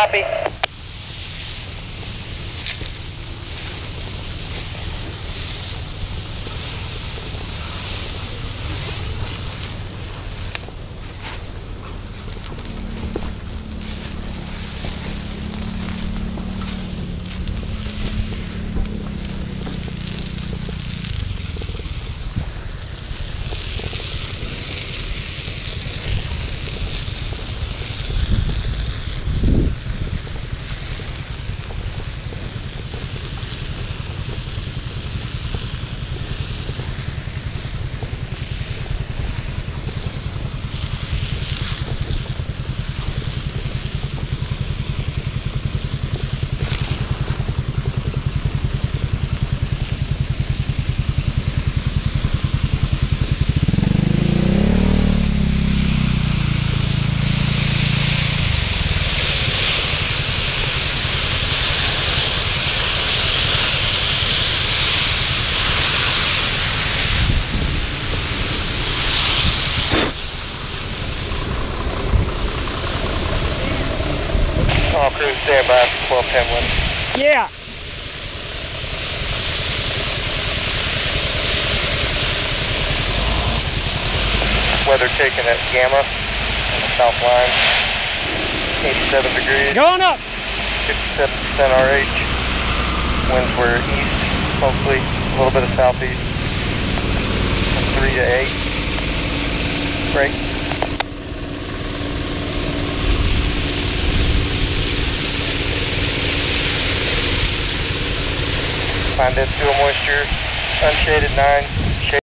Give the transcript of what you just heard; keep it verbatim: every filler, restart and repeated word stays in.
Copy. All crews stand by for twelve ten wind. Yeah. Weather taking at Gamma on the south line. eighty-seven degrees. Going up. fifty-seven percent R H. Winds were east, mostly a little bit of southeast. From three to eight. Break. Find that fuel moisture, unshaded nine.